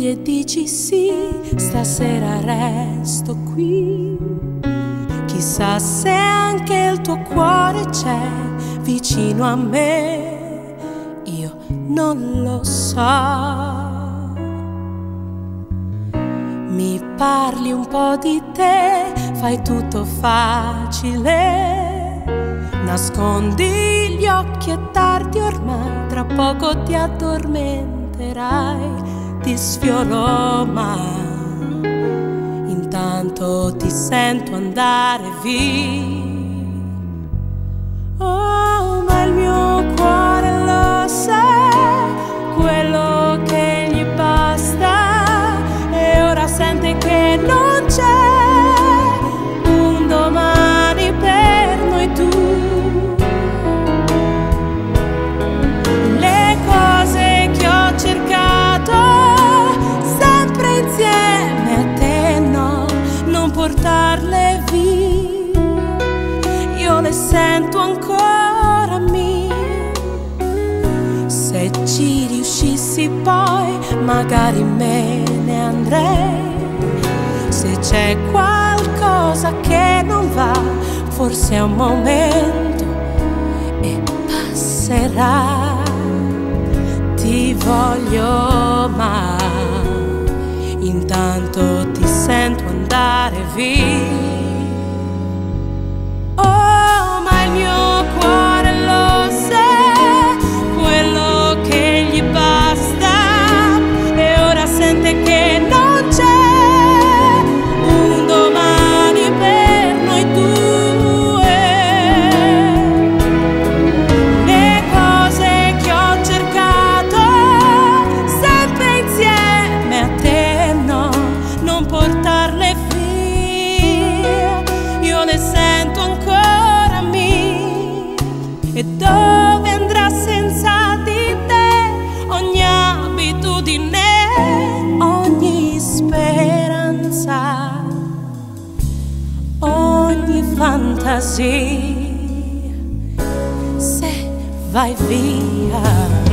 ridi e dici sì, stasera resto qui. Chissà se anche il tuo cuore c'è vicino a me, io non lo so. Mi parli un po' di te, fai tutto facile, nascondi gli occhi, è tardi ormai, tra poco ti addormenterai, ti sfioro ma intanto ti sento andare via. Oh, ma il mio cuore lo sa, quello che gli basta, e ora sente che non c'è un domani per noi due. Le cose che ho cercato sempre insieme a te, no, non portarle via, io le sento ancora mie. Se ci riuscissi poi magari me ne andrei, se c'è qualcosa che non va forse è un momento e passerà. Ti voglio ma intanto ti sento andare via. Oh, ma il mio cuore lo sa, quello che gli basta, e ora sente che non c'è un domani per noi due. Le cose che ho cercato sempre insieme a te, no, non portarle via, io le sento ancora mie. E dove andrà senza di te ogni abitudine, ogni speranza, ogni fantasia, se vai via?